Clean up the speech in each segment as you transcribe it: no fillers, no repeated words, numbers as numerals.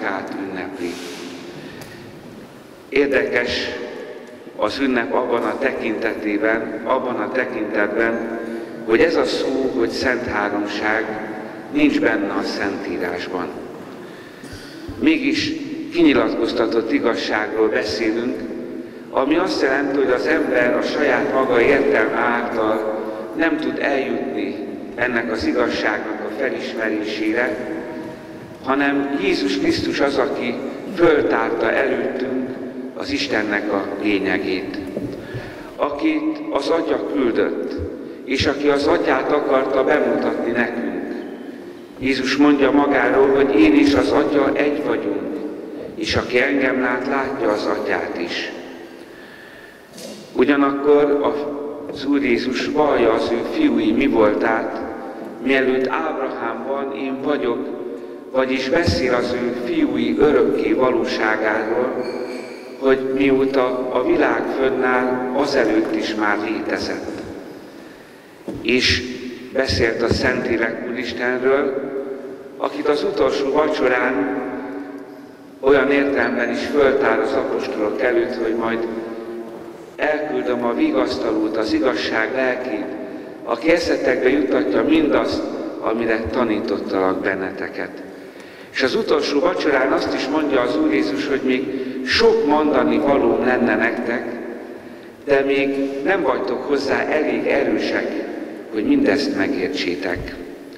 Páskát ünnepli. Érdekes az ünnep abban a tekintetben, hogy ez a szó, hogy Szent Háromság, nincs benne a Szentírásban. Mégis kinyilatkoztatott igazságról beszélünk, ami azt jelenti, hogy az ember a saját maga értelme által nem tud eljutni ennek az igazságnak a felismerésére, hanem Jézus Krisztus az, aki föltárta előttünk az Istennek a lényegét, akit az Atya küldött, és aki az Atyát akarta bemutatni nekünk. Jézus mondja magáról, hogy én és az Atya egy vagyunk, és aki engem lát, látja az Atyát is. Ugyanakkor az Úr Jézus vallja az ő fiúi mi voltát, mielőtt Ábrahámban én vagyok, vagyis beszél az ő fiúi örökké valóságáról, hogy mióta a világ fönnáll, azelőtt is már létezett. És beszélt a Szentlélek Úristenről, akit az utolsó vacsorán olyan értelemben is föltár az apostolok előtt, hogy majd elküldöm a vigasztalót, az igazság lelkét, aki eszetekbe juttatja mindazt, amire tanítottalak benneteket. És az utolsó vacsorán azt is mondja az Úr Jézus, hogy még sok mondani valóm lenne nektek, de még nem vagytok hozzá elég erősek, hogy mindezt megértsétek.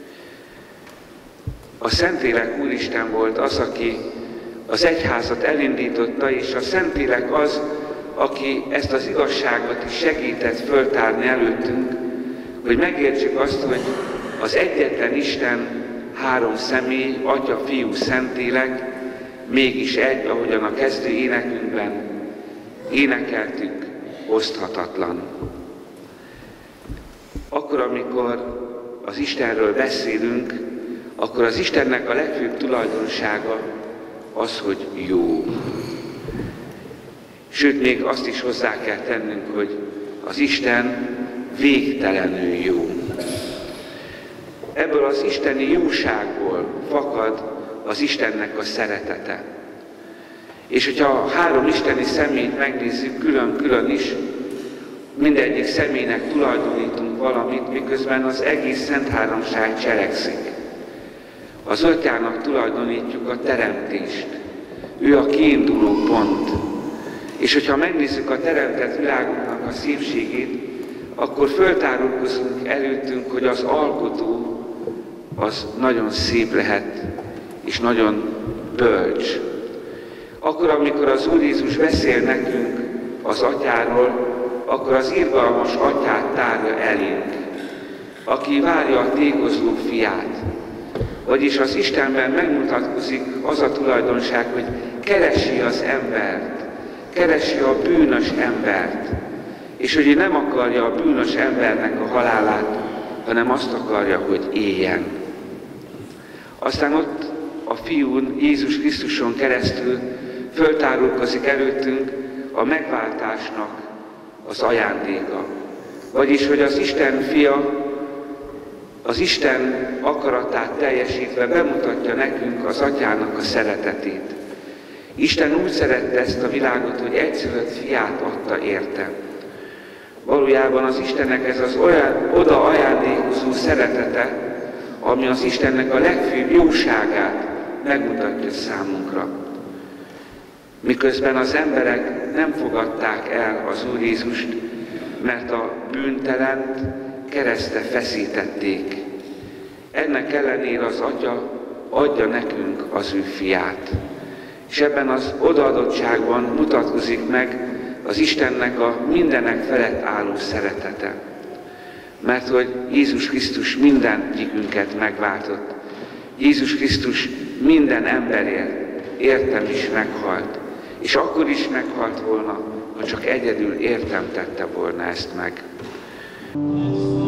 A Szentlélek Úristen volt az, aki az egyházat elindította, és a Szentlélek az, aki ezt az igazságot is segített föltárni előttünk, hogy megértsük azt, hogy az egyetlen Isten három személy, Atya, Fiú, Szentlélek, mégis egy, ahogyan a kezdő énekünkben énekeltük, oszthatatlan. Akkor, amikor az Istenről beszélünk, akkor az Istennek a legfőbb tulajdonsága az, hogy jó. Sőt, még azt is hozzá kell tennünk, hogy az Isten végtelenül jó. Ebből az isteni jóságból fakad az Istennek a szeretete. És hogyha a három isteni személyt megnézzük külön-külön is, mindegyik személynek tulajdonítunk valamit, miközben az egész Szent Háromság cselekszik. Az Atyának tulajdonítjuk a teremtést. Ő a kiinduló pont. És hogyha megnézzük a teremtett világunknak a szépségét, akkor föltárulkozunk előttünk, hogy az alkotó az nagyon szép lehet, és nagyon bölcs. Akkor, amikor az Úr Jézus beszél nekünk az Atyáról, akkor az irgalmas Atyát tárja elénk, aki várja a tékozló fiát. Vagyis az Istenben megmutatkozik az a tulajdonság, hogy keresi az embert, keresi a bűnös embert, és hogy ő nem akarja a bűnös embernek a halálát, hanem azt akarja, hogy éljen. Aztán ott a Fiún, Jézus Krisztuson keresztül föltárulkozik előttünk a megváltásnak az ajándéka. Vagyis, hogy az Isten Fia az Isten akaratát teljesítve bemutatja nekünk az Atyának a szeretetét. Isten úgy szerette ezt a világot, hogy egyszülött fiát adta érte. Valójában az Istennek ez az oda ajándékozó szeretete, ami az Istennek a legfőbb jóságát megmutatja számunkra. Miközben az emberek nem fogadták el az Úr Jézust, mert a bűntelent keresztre feszítették. Ennek ellenére az Atya adja nekünk az ő fiát. És ebben az odaadottságban mutatkozik meg az Istennek a mindenek felett álló szeretete. Mert hogy Jézus Krisztus mindegyikünket megváltott. Jézus Krisztus minden emberért, értem is meghalt. És akkor is meghalt volna, ha csak egyedül értem tette volna ezt meg.